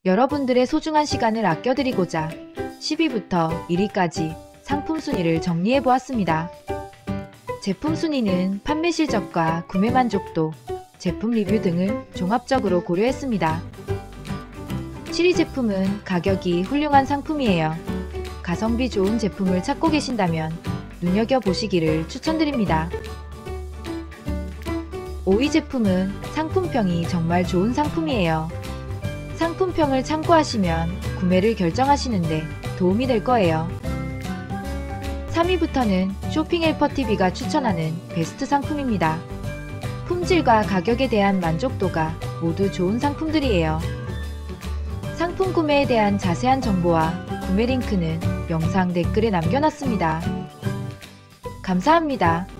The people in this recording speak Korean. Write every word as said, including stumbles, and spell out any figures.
여러분들의 소중한 시간을 아껴드리고자 십 위부터 일 위까지 상품 순위를 정리해 보았습니다. 제품 순위는 판매 실적과 구매 만족도, 제품 리뷰 등을 종합적으로 고려했습니다. 칠 위 제품은 가격이 훌륭한 상품이에요. 가성비 좋은 제품을 찾고 계신다면 눈여겨보시기를 추천드립니다. 오 위 제품은 상품평이 정말 좋은 상품이에요. 상품평을 참고하시면 구매를 결정하시는데 도움이 될 거예요. 삼 위부터는 쇼핑헬퍼티비가 추천하는 베스트 상품입니다. 품질과 가격에 대한 만족도가 모두 좋은 상품들이에요. 상품 구매에 대한 자세한 정보와 구매 링크는 영상 댓글에 남겨놨습니다. 감사합니다.